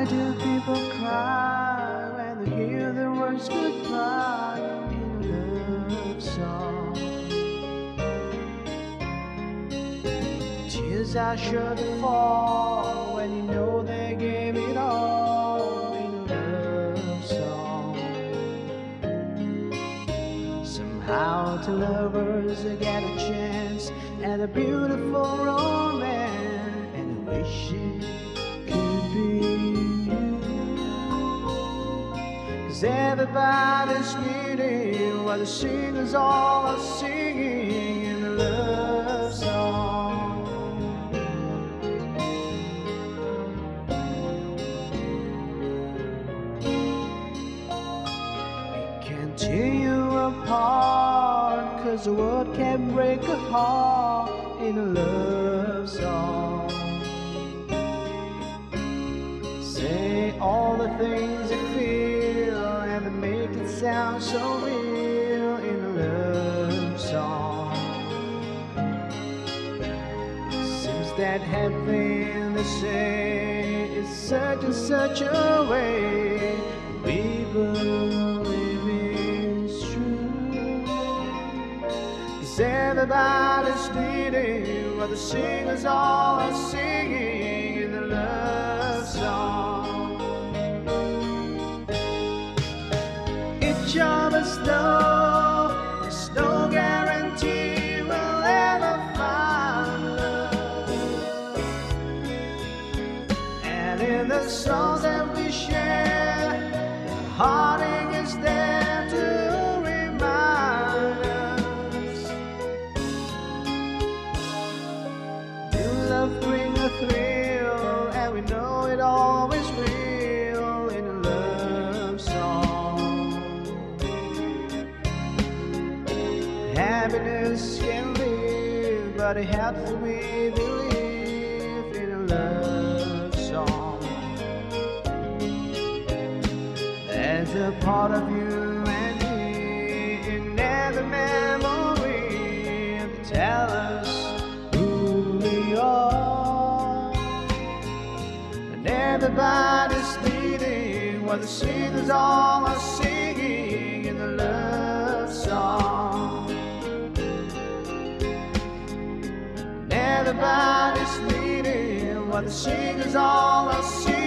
Why do people cry when they hear the words goodbye in a love song? Tears are sure to fall when you know they gave it all in a love song. Somehow the lovers get a chance at a beautiful romance, and I wish it could be you. 'Cause everybody's needing what the singers all are singing in a love song. Tear you apart, 'cause the world can break a heart in a love song. Say all the things you feel and they make it sound so real in a love song. Seems that heaven, they say, is such a way we believe it's true. 'Cause everybody's needing what the singers all are singing in the love song. Each of us know there's no guarantee we'll ever find love, and in the songs that we share, the heartache is there to remind us. New love brings a thrill, and we know it always will in a love song. Happiness can live, but it helps me believe in a love song. There's a part of you and me in every memory to tell us who we are. And everybody's needing what the singers all are singing in the love song. And everybody's needing what the singers all are singing.